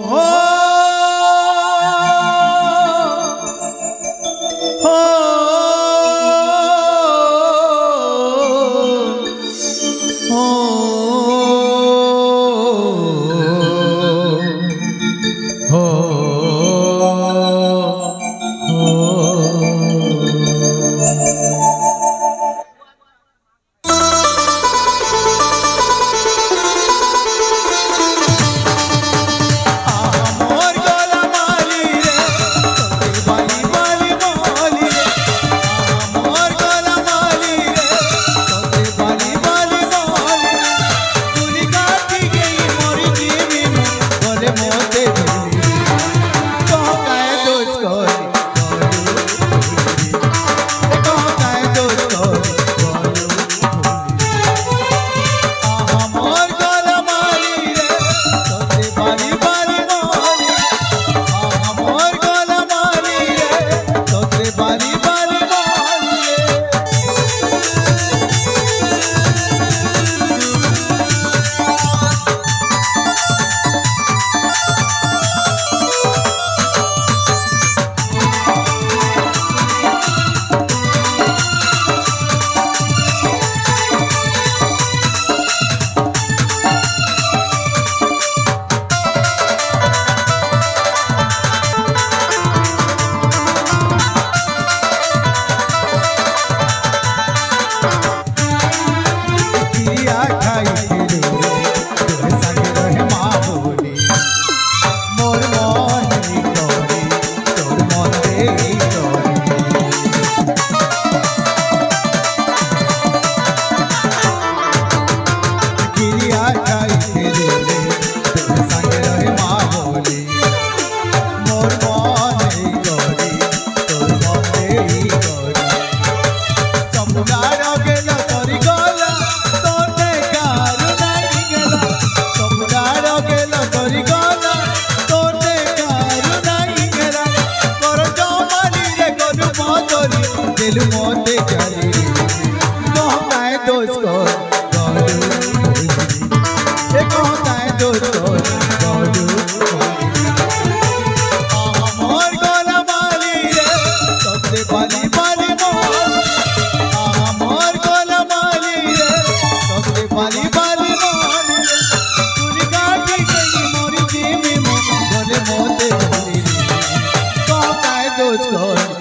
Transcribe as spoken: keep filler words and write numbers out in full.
दिल मोते चली कहताए दोस्त को गौलू ये कहताए दोस्त को गौलू मोर गोला माली रे सबसे बाली बाली मोर मोर गोला माली रे सबसे बाली बाली मोर तुरी गाठी गई मोरी जीवी मोर गोले मोते चली कहताए दोस्त को